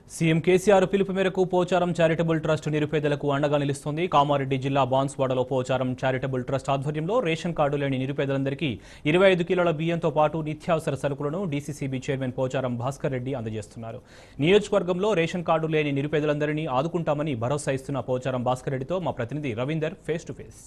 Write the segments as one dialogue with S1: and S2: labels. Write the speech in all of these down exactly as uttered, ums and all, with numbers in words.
S1: CM KCR పిలుపు మేరకు Pocharam charitable trust నిరుపేదలకు అండగా నిలుస్తుంది. కామారెడ్డి జిల్లా బాన్స్వాడలో పోచారం చారిటబుల్ ట్రస్ట్ ఆధ్వర్యంలో రేషన్ కార్డు లేని నిరుపేదలందరికీ ఇరవై ఐదు కిలోల బియ్యంతో పాటు నిత్యావసర సరుకులను డీసీసీబీ చైర్మన్ పోచారం భాస్కర్ రెడ్డి అందజేస్తున్నారు. నియోజకవర్గంలో రేషన్ కార్డు లేని నిరుపేదలందరినీ ఆదుకుంటామని భరోసా ఇస్తున్న పోచారం భాస్కర్ రెడ్డితో మా ప్రతినిధి Ravinder face to face.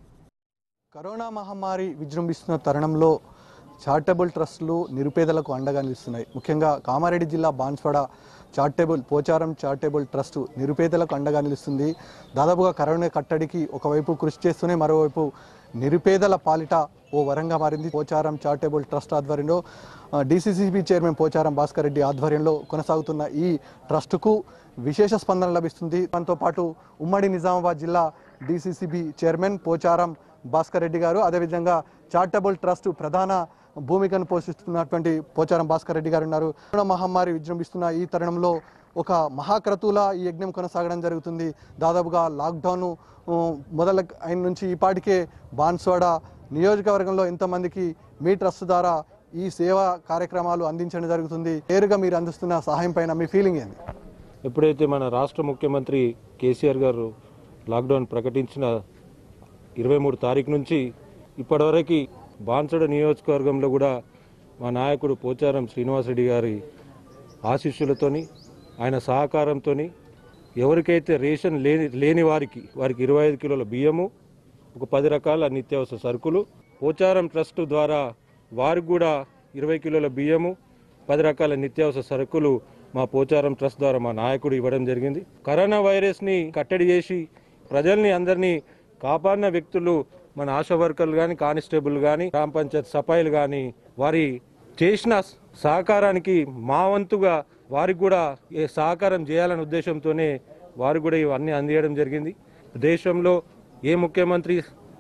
S2: Corona మహమ్మారి విజృంభిస్తున్న తరుణంలో చారిటబుల్ ట్రస్టులు నిరుపేదలకు అండగా నిలుస్తున్నాయి. ముఖ్యంగా కామారెడ్డి జిల్లా Banswada charitable Pocharam charitable trust నిరుపేదలకు అండగా నిలుస్తుంది. దాదాపుగా కరోనా కట్టడికి ఒకవైపు కృషి చేస్తూనే మరోవైపు నిరుపేదల పాలిట ఓ వరంగా మారింది. పోచారం చారిటబుల్ ట్రస్ట్ ఆధ్వర్యంలో డీసీసీబీ చైర్మన్ పోచారం భాస్కర్ రెడ్డి ఆధ్వర్యంలో కొనసాగుతున్న ఈ ట్రస్టుకు విశేష స్పందన లభిస్తుంది. దాంతో పాటు ఉమ్మడి నిజామాబాద్ జిల్లా డీసీసీబీ చైర్మన్ పోచారం భాస్కర్ రెడ్డి గారు, అదేవిధంగా చారిటబుల్ ట్రస్ట్ ప్రధాన భూమికను పోషిస్తున్నటువంటి పోచారం భాస్కర్ రెడ్డి గారు ఉన్నారు. కరోనా మహమ్మారి విజృంభిస్తున్న ఈ తరుణంలో ఒక మహాక్రతువుల ఈ యజ్ఞం కొనసాగడం జరుగుతుంది. దాదాపుగా లాక్డౌన్ మొదల అయిన నుంచి ఇప్పటికే బాన్స్వాడ నియోజకవర్గంలో ఎంతమందికి మీ ట్రస్ట్ ద్వారా ఈ సేవా కార్యక్రమాలు అందించడం జరుగుతుంది. నేరుగా మీరు అందిస్తున్న సహాయం పైన మీ ఫీలింగ్ ఏంది?
S3: ఎప్పుడైతే మన రాష్ట్ర ముఖ్యమంత్రి కేసీఆర్ గారు లాక్డౌన్ ప్రకటించిన ఇరవై మూడు తారీఖు నుంచి ఇప్పటివరకు బాన్స్వాడ నియోజకవర్గంలో కూడా మా నాయకుడు పోచారం శ్రీనివాసరెడ్డి గారి ఆశీస్సులతోని ఆయన సహకారంతో ఎవరికైతే రేషన్ లేని లేని వారికి వారికి ఇరవై ఐదు కిలోల బియ్యము, ఒక పది రకాల నిత్యావసర సరుకులు పోచారం ట్రస్ట్ ద్వారా వారికి కూడా ఇరవై కిలోల బియ్యము, పది రకాల నిత్యావసర సరుకులు మా పోచారం ట్రస్ట్ ద్వారా మా నాయకుడు ఇవ్వడం జరిగింది. కరోనా వైరస్ని కట్టడి చేసి ప్రజల్ని అందరినీ కాపాడిన వ్యక్తులు మన ఆశా వర్కర్లు కానీ, కానిస్టేబుల్ కానీ, గ్రామ పంచాయత్ సఫాయిలు కానీ వారి చేసిన సహకారానికి మా వంతుగా వారికి కూడా ఏ సహకారం చేయాలనే ఉద్దేశంతోనే వారికి కూడా ఇవన్నీ అందియడం జరిగింది. దేశంలో ఏ ముఖ్యమంత్రి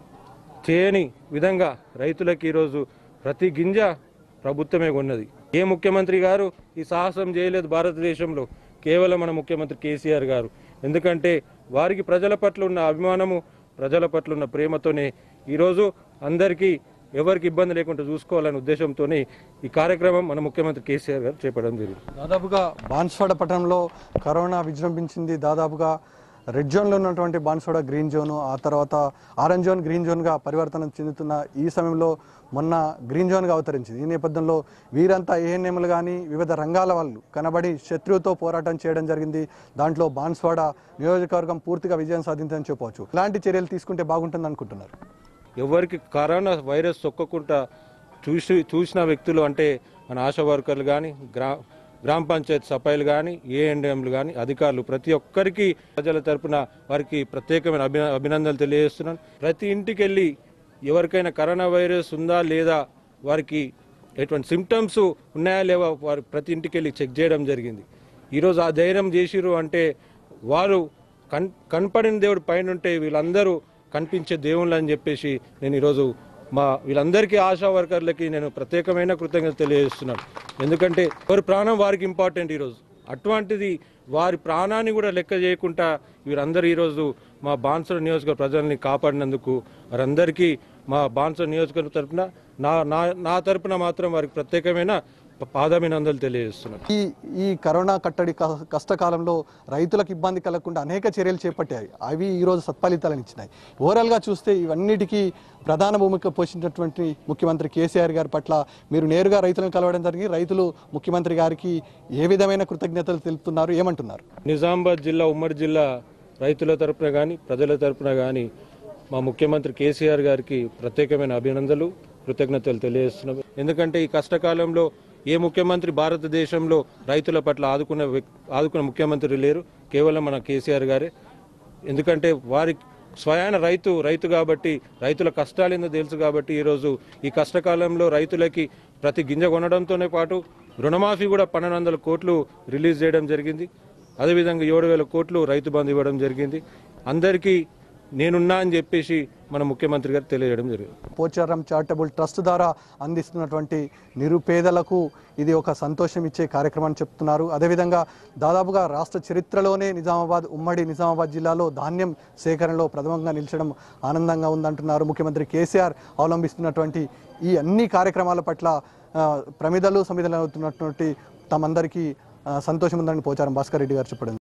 S3: చేయని విధంగా రైతులకు ఈరోజు ప్రతి గింజ ప్రభుత్వమే కొన్నది. ఏ ముఖ్యమంత్రి గారు ఈ సాహసం చేయలేదు భారతదేశంలో, కేవలం మన ముఖ్యమంత్రి కేసీఆర్ గారు. ఎందుకంటే వారికి ప్రజల పట్ల ఉన్న అభిమానము, ప్రజల పట్ల ఉన్న ప్రేమతోనే ఈరోజు అందరికీ ఎవరికి ఇబ్బంది లేకుండా చూసుకోవాలనే ఉద్దేశంతోనే ఈ కార్యక్రమం మన ముఖ్యమంత్రి కేసీఆర్ గారు చేపట్టడం జరిగింది.
S2: దాదాపుగా బాన్స్వాడ పట్టణంలో కరోనా విజృంభించింది. దాదాపుగా రెడ్ జోన్లో ఉన్నటువంటి బాన్స్వాడ గ్రీన్ జోన్, ఆ తర్వాత ఆరెంజ్ జోన్ గ్రీన్ జోన్గా పరివర్తన చెందుతున్న ఈ సమయంలో మొన్న గ్రీన్ జోన్గా అవతరించింది. ఈ నేపథ్యంలో వీరంతా ఏఎన్ఎంలు కానీ వివిధ రంగాల వాళ్ళు కనబడి శత్రువుతో పోరాటం చేయడం జరిగింది. దాంట్లో బాన్స్వాడ నియోజకవర్గం పూర్తిగా విజయం సాధించని చెప్పవచ్చు. ఇలాంటి చర్యలు తీసుకుంటే బాగుంటుంది అనుకుంటున్నారు?
S3: ఎవరికి కరోనా వైరస్ సొక్కకుండా చూసి చూసిన వ్యక్తులు అంటే మన ఆశా వర్కర్లు కానీ, గ్రా గ్రామ పంచాయత్ సఫాయిలు కానీ, ఏఎన్ఎంలు కానీ, అధికారులు ప్రతి ఒక్కరికి ప్రజల తరపున వారికి ప్రత్యేకమైన అభి అభినందనలు తెలియజేస్తున్నాను. ప్రతి ఇంటికి వెళ్ళి ఎవరికైనా కరోనా వైరస్ ఉందా లేదా, వారికి ఎటువంటి సిమ్టమ్స్ ఉన్నాయా లేవా, వారు ప్రతి ఇంటికి వెళ్ళి చెక్ చేయడం జరిగింది. ఈరోజు ఆ ధైర్యం చేసిరు అంటే వారు కన్ కనపడిన దేవుడు పైన ఉంటే వీళ్ళందరూ కనిపించే దేవుళ్ళు అని చెప్పేసి నేను ఈరోజు మా వీళ్ళందరికీ ఆశా వర్కర్లకి నేను ప్రత్యేకమైన కృతజ్ఞత తెలియజేస్తున్నాను. ఎందుకంటే వారి ప్రాణం వారికి ఇంపార్టెంట్. ఈరోజు అటువంటిది వారి ప్రాణాన్ని కూడా లెక్క చేయకుండా వీరందరూ ఈరోజు మా బాన్స్వాడ నియోజకవర్గ ప్రజల్ని కాపాడినందుకు వారందరికీ మా బాన్స్వాడ నియోజకవర్గ తరఫున నా నా తరఫున మాత్రం వారికి ప్రత్యేకమైన పాదాభినందనలు తెలియజేస్తున్నాను.
S2: ఈ ఈ కరోనా కట్టడి కష్టకాలంలో రైతులకు ఇబ్బంది కలగకుండా అనేక చర్యలు చేపట్టాయి. అవి ఈరోజు సత్ఫలితాలను ఇచ్చినాయి. ఓవరాల్గా చూస్తే ఇవన్నిటికీ ప్రధాన భూమిక పోషించినటువంటి ముఖ్యమంత్రి కేసీఆర్ గారి పట్ల మీరు నేరుగా రైతులను కలవడం జరిగింది. రైతులు ముఖ్యమంత్రి గారికి ఏ విధమైన కృతజ్ఞతలు తెలుపుతున్నారు, ఏమంటున్నారు?
S3: నిజామాబాద్ జిల్లా ఉమ్మడి జిల్లా రైతుల తరపున కానీ, ప్రజల తరపున కానీ మా ముఖ్యమంత్రి కేసీఆర్ గారికి ప్రత్యేకమైన అభినందనలు, కృతజ్ఞతలు తెలియజేస్తున్నాం. ఎందుకంటే ఈ కష్టకాలంలో ఏ ముఖ్యమంత్రి భారతదేశంలో రైతుల పట్ల ఆదుకున్న ఆదుకున్న ముఖ్యమంత్రి లేరు, కేవలం మన కేసీఆర్ గారే. ఎందుకంటే వారి స్వయాన రైతు రైతు కాబట్టి రైతుల కష్టాలు ఏందో తెలుసు కాబట్టి ఈరోజు ఈ కష్టకాలంలో రైతులకి ప్రతి గింజ కొనడంతోనే పాటు రుణమాఫీ కూడా పన్నెండు వందల కోట్లు రిలీజ్ చేయడం జరిగింది. అదేవిధంగా ఏడు వేల కోట్లు రైతు బంధు ఇవ్వడం జరిగింది. అందరికీ నేనున్నా అని చెప్పేసి మన ముఖ్యమంత్రి గారు తెలియజేయడం జరిగింది.
S2: పోచారం చారిటబుల్ ట్రస్ట్ ద్వారా అందిస్తున్నటువంటి నిరుపేదలకు ఇది ఒక సంతోషం ఇచ్చే కార్యక్రమం చెప్తున్నారు. అదేవిధంగా దాదాపుగా రాష్ట్ర చరిత్రలోనే నిజామాబాద్ ఉమ్మడి నిజామాబాద్ జిల్లాలో ధాన్యం సేకరణలో ప్రథమంగా నిలిచడం ఆనందంగా ఉందంటున్నారు. ముఖ్యమంత్రి కేసీఆర్ అవలంబిస్తున్నటువంటి ఈ అన్ని కార్యక్రమాల పట్ల ప్రమిదలు సమిదలు అవుతున్నటువంటి తమందరికీ సంతోషం ఉందని పోచారం భాస్కర్ రెడ్డి గారు చెప్పడం.